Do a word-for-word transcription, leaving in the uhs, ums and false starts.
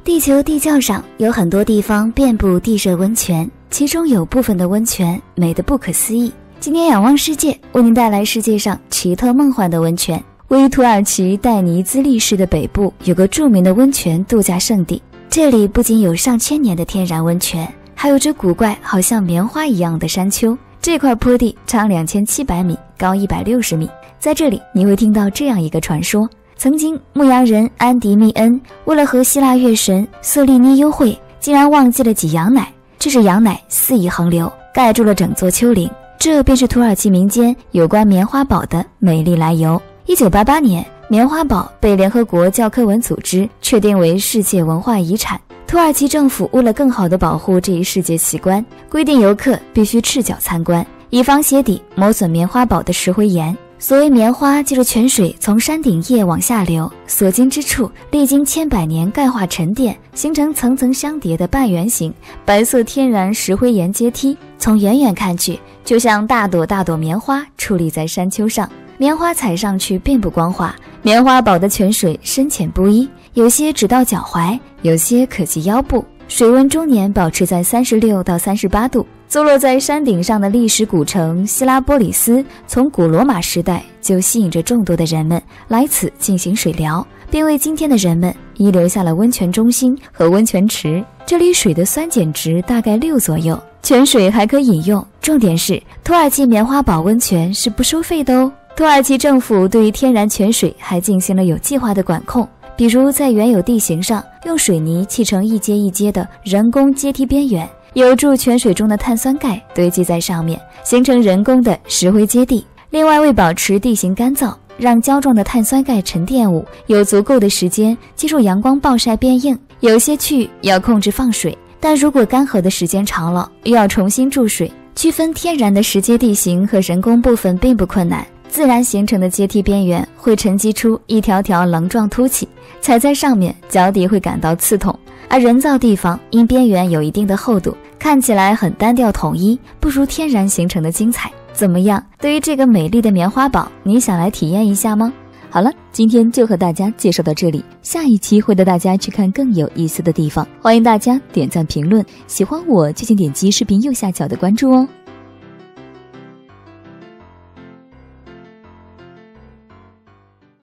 地球地壳上有很多地方遍布地热温泉，其中有部分的温泉美得不可思议。今天仰望世界为您带来世界上奇特梦幻的温泉。位于土耳其代尼兹利市的北部，有个著名的温泉度假胜地，这里不仅有上千年的天然温泉，还有着古怪好像棉花一样的山丘。这块坡地长两千七百米，高一百六十米。在这里你会听到这样一个传说，曾经牧羊人安迪密恩为了和希腊月神瑟利妮幽会，竟然忘记了挤羊奶，这是羊奶肆意横流，盖住了整座丘陵。这便是土耳其民间有关棉花堡的美丽来由。一九八八年，棉花堡被联合国教科文组织确定为世界文化遗产。土耳其政府为了更好地保护这一世界奇观，规定游客必须赤脚参观，以防鞋底磨损棉花堡的石灰岩。所谓棉花，就是泉水从山顶叶往下流，所经之处历经千百年钙化沉淀，形成层层相叠的半圆形白色天然石灰岩阶梯。从远远看去，就像大朵大朵棉花矗立在山丘上。棉花踩上去并不光滑，棉花堡的泉水深浅不一，有些只到脚踝，有些可及腰部，水温终年保持在三十六到三十八度。坐落在山顶上的历史古城希拉波里斯，从古罗马时代就吸引着众多的人们来此进行水疗，并为今天的人们遗留下了温泉中心和温泉池。这里水的酸碱值大概六左右，泉水还可饮用。重点是土耳其棉花堡温泉是不收费的哦。土耳其政府对于天然泉水还进行了有计划的管控，比如在原有地形上用水泥砌成一阶一阶的人工阶梯边缘，有助泉水中的碳酸钙堆积在上面，形成人工的石灰阶地。另外，为保持地形干燥，让胶状的碳酸钙沉淀物有足够的时间接受阳光暴晒变硬，有些区域要控制放水，但如果干涸的时间长了，又要重新注水。区分天然的石阶地形和人工部分并不困难，自然形成的阶梯边缘会沉积出一条条棱状凸起，踩在上面脚底会感到刺痛。而人造地方因边缘有一定的厚度，看起来很单调统一，不如天然形成的精彩。怎么样，对于这个美丽的棉花堡，你想来体验一下吗？好了，今天就和大家介绍到这里，下一期会带大家去看更有意思的地方。欢迎大家点赞评论，喜欢我就请点击视频右下角的关注哦。